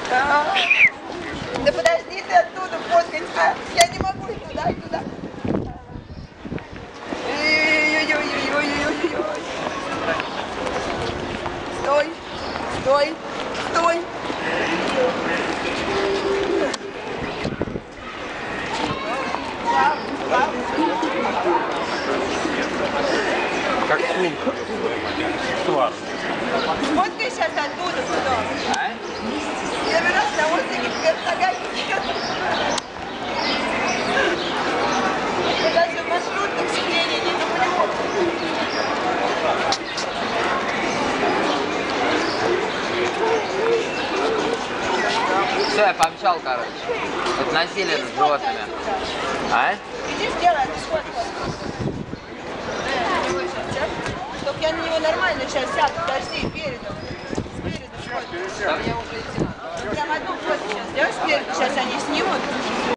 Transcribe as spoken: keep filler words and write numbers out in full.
А, да подожди ты оттуда фоткать, а? Я не могу и туда, и туда. Ой-ой-ой-ой-ой-ой-ой. Стой, стой, стой. Как сумка. Твар. Вот ты сейчас оттуда туда. А? Первый раз на отдыхе вверх ногами идет. Я даже в маршрутном сиденье не люблю. Все, я помчал, короче. Это насилие над животными. А? Иди сделай, ты сфоткай. Только я на него нормально сейчас сяду, подожди, передом. Спереду сфоткай. Да мне уже идти надо. Прям одну фотку сейчас сделаешь, спереду сейчас они снимут.